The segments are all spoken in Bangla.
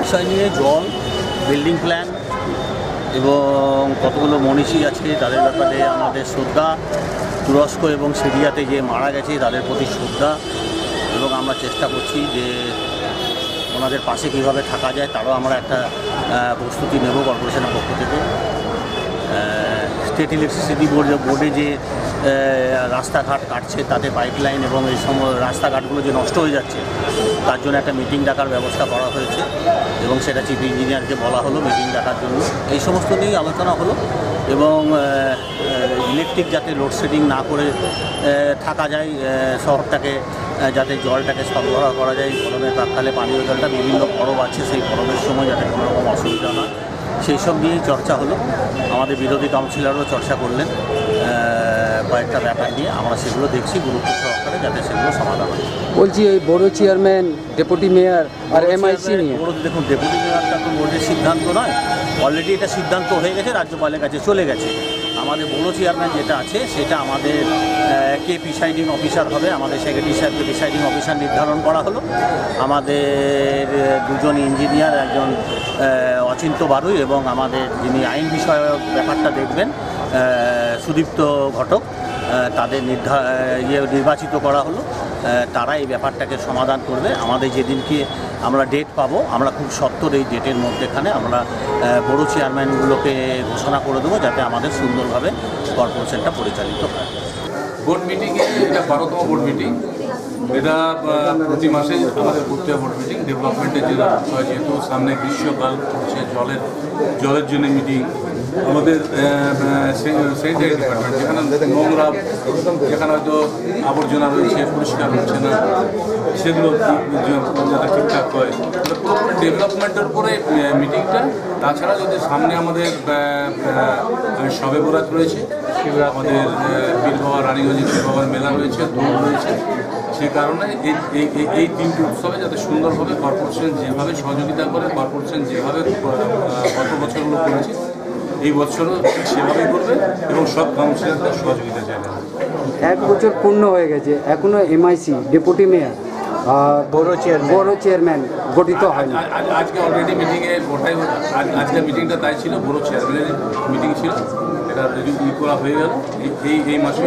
বিষয় নিয়ে জল, বিল্ডিং প্ল্যান এবং কতগুলো মনীষী আছে তাদের ব্যাপারে আমাদের শ্রদ্ধা, তুরস্ক এবং সিরিয়াতে যে মারা গেছে তাদের প্রতি শ্রদ্ধা, এবং আমরা চেষ্টা করছি যে ওনাদের পাশে কীভাবে থাকা যায় তারও আমরা একটা প্রস্তুতি নেব কর্পোরেশনের পক্ষ থেকে। স্টেট ইলেকট্রিসিটি বোর্ডে যে রাস্তাঘাট কাটছে তাতে পাইপলাইন এবং এই সময় রাস্তাঘাটগুলো যে নষ্ট হয়ে যাচ্ছে তার জন্য একটা মিটিং ডাকার ব্যবস্থা করা হয়েছে এবং সেটা চিফ ইঞ্জিনিয়ারকে বলা হলো মিটিং ডাকার জন্য। এই সমস্ত নিয়েই আলোচনা হলো এবং ইলেকট্রিক যাতে লোডশেডিং না করে থাকা যায়, শহরটাকে যাতে জলটাকে সরবরাহ করা যায়, গরমের প্রাককালে পানীয় জলটা বিভিন্ন পরব আছে সেই পরবের সময় যাতে কোনো রকম অসুবিধা না, সেই সব নিয়েই চর্চা হলো। আমাদের বিরোধী কাউন্সিলরও চর্চা করলেন কয়েকটা ব্যাপার নিয়ে, আমরা সেগুলো দেখছি গুরুত্ব সহকারে যাতে সেগুলো সমাধান হয়। বলছি এই বড় চেয়ারম্যান, ডেপুটি মেয়র আর এমআইসি নিয়ে দেখুন, ডেপুটি মেয়রটা তো বোর্ডের সিদ্ধান্ত নয়, অলরেডি এটা সিদ্ধান্ত হয়ে গেছে, রাজ্যপালের কাছে চলে গেছে। আমাদের বড় চেয়ারম্যান যেটা আছে সেটা আমাদের কে প্রিসাইডিং অফিসার হবে, আমাদের সেক্রেটারি সাহেবকে প্রিসাইডিং অফিসার নির্ধারণ করা হলো। আমাদের দুজন ইঞ্জিনিয়ার, একজন অচিন্ত বারুই এবং আমাদের যিনি আইন বিষয়ক ব্যাপারটা দেখবেন সুদীপ্ত ঘটক, তাদের নির্বাচিত করা হলো। তারা এই ব্যাপারটাকে সমাধান করবে। আমাদের যেদিনকে আমরা ডেট পাবো, আমরা খুব সত্বর এই ডেটের মধ্যেখানে আমরা বড় চেয়ারম্যানগুলোকে ঘোষণা করে দেবো যাতে আমাদের সুন্দরভাবে কর্পোরেশনটা পরিচালিত হয়। বোর্ড মিটিংয়ে এটা 12তম বোর্ড মিটিং। এটা প্রতি মাসে আমাদের করতে হয় বোর্ড মিটিং। ডেভেলপমেন্টের যে বিষয়, যেহেতু সামনে গ্রীষ্মকাল পড়ছে, জলের জন্য মিটিং। আমাদের স্যানিটারি ডিপার্টমেন্ট যেখানে নোংরা, যেখানে হয়তো আবর্জনা রয়েছে, পরিষ্কার হচ্ছে না, সেগুলো যাতে ঠিকঠাক হয়, পুরোপুরি ডেভেলপমেন্টের উপরে মিটিংটা। তাছাড়া যদি সামনে আমাদের শবে বরাত রয়েছে, আমাদের পীর বাবা রানীগঞ্জে পীর বাবার মেলা রয়েছে, দৌড় রয়েছে, সে কারণে এই তিনটি উৎসবে যাতে সুন্দরভাবে কর্পোরেশন যেভাবে সহযোগিতা করে, কর্পোরেশন যেভাবে গত বছরগুলো করেছে এই বছরও সেভাবেই করবে এবং সব কাউন্সিলরদের সহযোগিতা চাইবে। 1 বছর পূর্ণ হয়ে গেছে, এখনো এমআইসি, ডেপুটি মেয়র, বড় চেয়ারম্যান গঠিত হয়নি। আজকে অলরেডি মিটিংয়ে ওটাই, আজকের মিটিংটা তাই ছিল, বড় চেয়ারম্যানের মিটিং ছিল, এটা রিভিউ করা হয়ে গেল এই মাসে।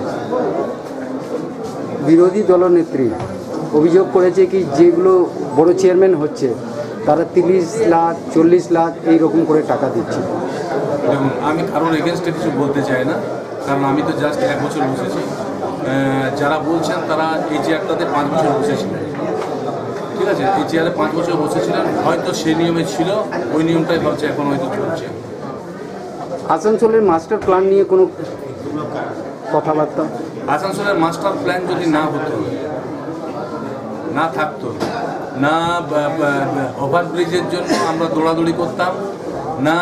বিরোধী দলনেত্রী অভিযোগ করেছে কি যেগুলো বড় চেয়ারম্যান হচ্ছে তারা 30 লাখ 40 লাখ এইরকম করে টাকা দিচ্ছে। দেখুন, আমি কারোর এগেনস্টে কিছু বলতে চাই না, কারণ আমি তো জাস্ট 1 বছর বসেছি। যারা বলছেন তারা এই চেয়ারটাতে 5 বছর বসেছিলেন, ঠিক আছে, এই চেয়ারে 5 বছর বসেছিলেন, হয়তো সেই নিয়মে ছিল, ওই নিয়মটাই ভাবছে এখন হয়তো চলছে। আসানসোলের মাস্টার প্ল্যান নিয়ে কোনো কথাবার্তা? আসানসোলের মাস্টার প্ল্যান যদি না হতো, না থাকতো, না ওভারব্রিজের জন্য আমরা দৌড়াদৌড়ি করতাম, না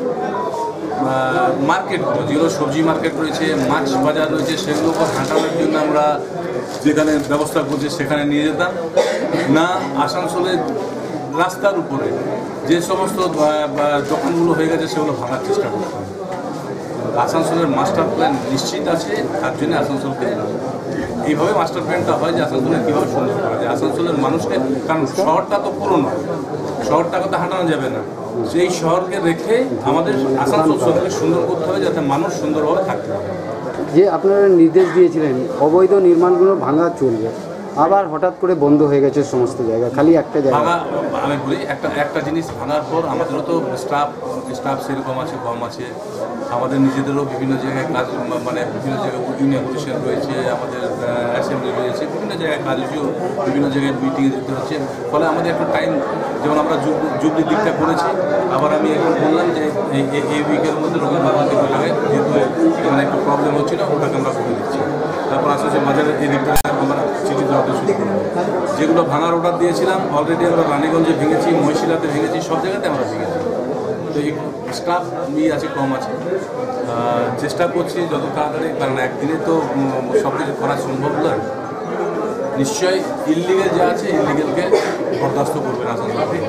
মার্কেটগুলো যেগুলো সবজি মার্কেট রয়েছে, মাছ বাজার রয়েছে, সেগুলোকে হাঁটানোর জন্য আমরা যেখানে ব্যবস্থা করছি সেখানে নিয়ে যেতাম, না আসানসোলের রাস্তার উপরে যে সমস্ত দোকানগুলো হয়ে গেছে সেগুলো ভাঙার চেষ্টা করতাম। আসানসোলের মাস্টার প্ল্যান নিশ্চিত আছে, তার জন্য আসানসোলকে এইভাবে মাস্টার প্ল্যানটা হয় যে আসানসোলের কীভাবে সুন্দর করা যায় আসানসোলের মানুষকে। কারণ শহরটা তো পুরনো, শহরটাকে তো হাঁটানো যাবে না, সেই শহরকে রেখে আমাদের আসানসোল শহরকে সুন্দর করতে হবে যাতে মানুষ সুন্দরভাবে থাকতে পারে। যে আপনারা নির্দেশ দিয়েছিলেন অবৈধ নির্মাণগুলো ভাঙা চলবে, আবার হঠাৎ করে বন্ধ হয়ে গেছে সমস্ত জায়গা, খালি একটা জায়গা। আমি বলি একটা জিনিস ভাঙার পর আমাদেরও তো স্টাফ সেরকম আছে, কম আছে, আমাদের নিজেদেরও বিভিন্ন জায়গায় কাজ, মানে বিভিন্ন জায়গায় ইউনিয়ন পরিষদ রয়েছে, আমাদের অ্যাসেম্বলি রয়েছে, বিভিন্ন জায়গায় কাজ হয়েছেও, বিভিন্ন জায়গায় মিটিংয়ে যেতে হচ্ছে, ফলে আমাদের একটু টাইম, যেমন আমরা যুগলির দিকটা করেছি, আবার আমি এখন বললাম যে এই উইকের মধ্যে রবীন্দ্রনাথ জায়গায় যেহেতু মানে একটু প্রবলেম হচ্ছিল ওটাকে আমরা করে দিচ্ছি। তারপর আস্তে বাজারের এই দিকটা আমরা চিঠি দেওয়াতে শুরু করব। যেগুলো ভাঙার অর্ডার দিয়েছিলাম অলরেডি আমরা রানীগঞ্জে ভেঙেছি, মহিশিলাতে ভেঙেছি, সব জায়গাতে আমরা ভেঙেছি। তো এই স্টাফ আছে, কম আছে, চেষ্টা করছি যত তাড়াতাড়ি, কারণ একদিনে তো সব কিছু করা সম্ভব নয়। নিশ্চয়ই इलीगल जो আছে इलीगल के बर्दाश्त করবে না।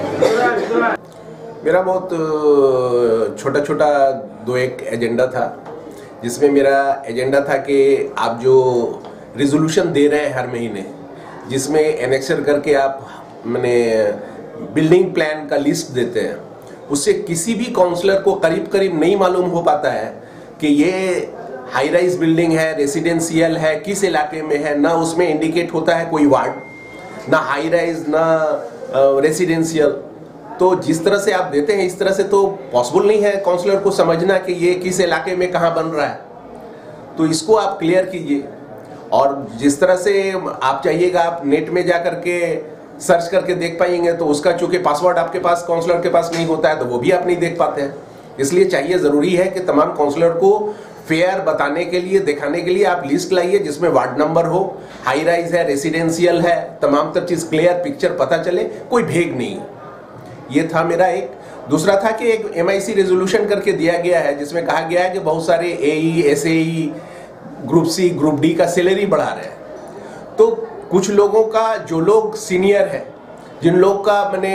मेरा बहुत छोटा छोटा 2-1 एजेंडा था, जिसमें मेरा एजेंडा था कि आप जो रिजोल्यूशन दे रहे हैं हर महीने, जिसमें एनेक्सर करके आप मैंने बिल्डिंग प्लान का लिस्ट देते हैं, उससे किसी भी काउंसलर को करीब करीब नहीं मालूम हो पाता है कि ये हाई राइज बिल्डिंग है, रेसिडेंशियल है, किस इलाके में है। ना उसमें इंडिकेट होता है कोई वार्ड, ना हाई राइज ना रेसिडेंशियल। तो जिस तरह से आप देते हैं इस तरह से तो पॉसिबल नहीं है काउंसलर को समझना कि ये किस इलाके में कहाँ बन रहा है। तो इसको आप क्लियर कीजिए। और जिस तरह से आप चाहिएगा आप नेट में जा करके सर्च करके देख पाएंगे, तो उसका चूंकि पासवर्ड आपके पास काउंसलर के पास नहीं होता है तो वो भी आप नहीं देख पाते हैं। इसलिए चाहिए, ज़रूरी है कि तमाम काउंसलर को फेयर बताने के लिए, दिखाने के लिए आप लिस्ट लाइए जिसमें वार्ड नंबर हो, हाई राइज है, रेसिडेंशियल है, तमाम तक चीज़ क्लियर पिक्चर पता चले, कोई भेग नहीं। ये था मेरा एक। दूसरा था कि एक MIC रेजोल्यूशन करके दिया गया है जिसमें कहा गया है कि बहुत सारे AE, SAE, group C, group D का सैलरी बढ़ा रहे हैं। तो कुछ लोगों का, जो लोग सीनियर है, जिन लोग का मैंने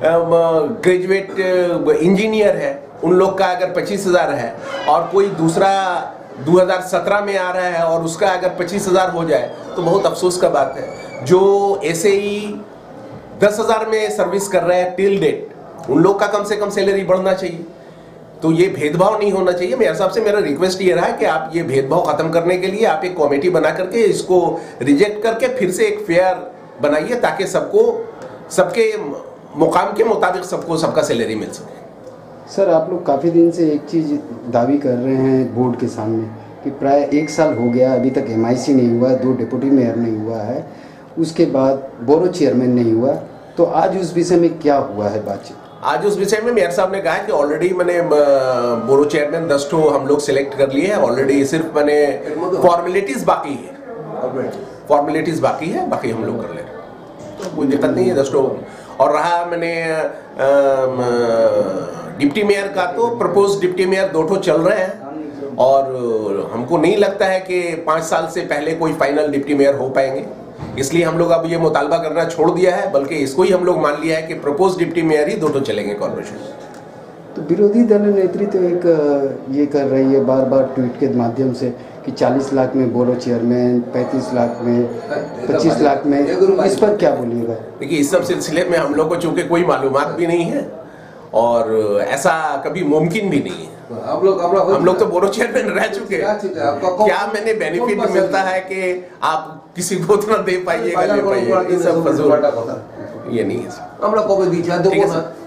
ग्रेजुएट इंजीनियर है, उन लोग का अगर 25,000 है और कोई दूसरा 2017 में आ रहा है और उसका अगर 25,000 हो जाए तो बहुत अफसोस का बात है। जो SAE 10,000 में सर्विस कर रहे हैं टिल डेट, उन लोग का कम से कम सैलरी बढ़ना चाहिए। तो ये भेदभाव नहीं होना चाहिए। मेरे हिसाब से मेरा रिक्वेस्ट ये रहा है कि आप ये भेदभाव खत्म करने के लिए आप एक कमेटी बना करके इसको रिजेक्ट करके फिर से एक फेयर बनाइए, ताकि सबको सबके मुकाम के मुताबिक सबको सबका सैलरी मिल सके। सर, आप लोग काफ़ी दिन से एक चीज़ दावी कर रहे हैं बोर्ड के सामने कि प्राय 1 साल हो गया, अभी तक MIC नहीं हुआ, 2 डिप्टी मेयर नहीं हुआ है, उसके बाद बोरो चेयरमैन नहीं हुआ। तो आज उस विषय में क्या हुआ है बातचीत? आज उस विषय में मेयर साहब ने कहा कि ऑलरेडी मैंने बोरो चेयरमैन 10 ठो हम लोग सिलेक्ट कर लिए हैं ऑलरेडी, सिर्फ मैंने फॉर्मेलिटीज बाकी है, फॉर्मेलिटीज बाकी है, बाकी हम लोग कर ले रहे हैं, तो कोई दिक्कत नहीं है 10 ठो। और रहा मैंने डिप्टी मेयर का, तो प्रपोज डिप्टी मेयर 2 ठो चल रहे हैं और हमको नहीं लगता है कि 5 साल से पहले कोई फाइनल डिप्टी मेयर हो पाएंगे। इसलिए हम लोग अब ये मुतालबा करना छोड़ दिया है, बल्कि इसको ही हम लोग मान लिया है कि प्रपोज डिप्टी मेयर ही 2 ठो चलेंगे कॉर्पोरेशन। तो विरोधी दल नेत्री तो एक ये कर रही है बार बार ट्वीट के माध्यम से कि 40 लाख में बोरो चेयरमैन, 35 लाख में, 25 लाख में, इस पर क्या बोलिएगा? देखिए, इस सब सिलसिले में हम लोग को चूंकि कोई मालूमात भी नहीं है और ऐसा कभी मुमकिन भी नहीं है। हम लोग तो बोरो चेयरमैन रह चुके हैं। क्या मैंने बेनिफिट मिलता है कि आप किसी को उतना दे पाइएगा, ये सब फजूल, ये नहीं है। আমরা কবে দিচ্ছি আর দেবো না।